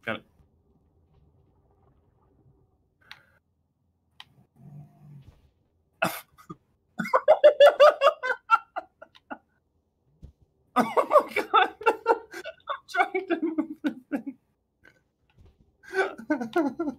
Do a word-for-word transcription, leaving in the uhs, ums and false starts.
Got it. Oh my god! I'm trying to move the thing.